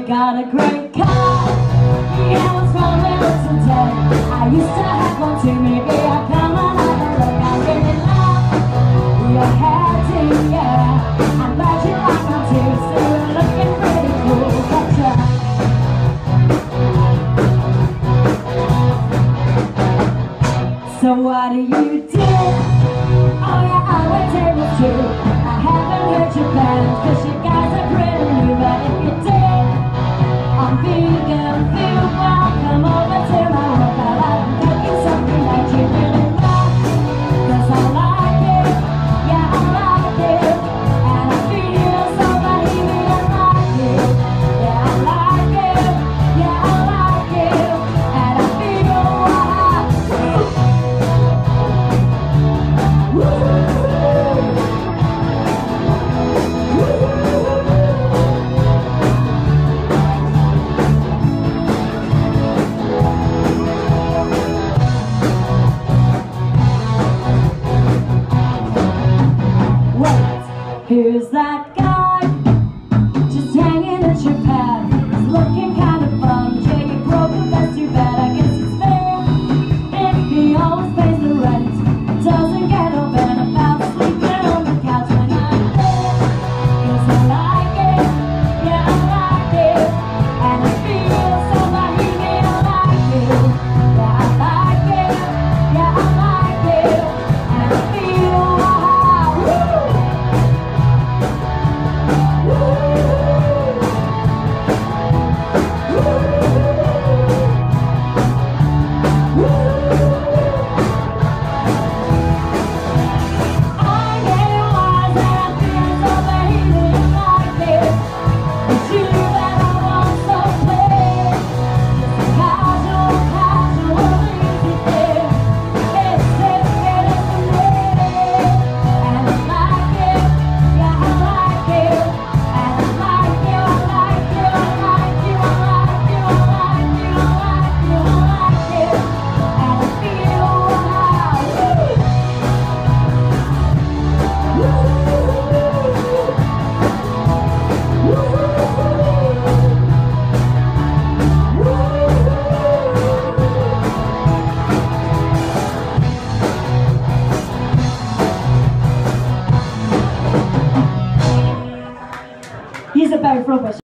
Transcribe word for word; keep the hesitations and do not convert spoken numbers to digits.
got a great car. Yeah, what's wrong with it today? I used to have one too. Maybe I'll come and have a look. I really love your hair too, yeah. I'm glad you like them too. So you're looking pretty cool, gotcha. So what do you do? Oh yeah, I wait tables too. I haven't heard your band, cause you guys are pretty new. But if you did, I'm vegan, feel well, come over to my work. I'm cooking something that you really love, cause I like it, yeah I like it. And I feel so bohemian like it, yeah I like it, yeah I like it. And I feel wild. Who's that guy just hanging at your pad? He's looking kind of bummed. Yeah, you broke him, that's too bad. I guess it's fair if he always pays the rent. Doesn't get no better about sleeping on the couch when I'm there. Cause I like it, yeah I like it. And I feel so bohemian like it. Yeah I like it, yeah I like it. And I feel wild. Woo! He's a better robot.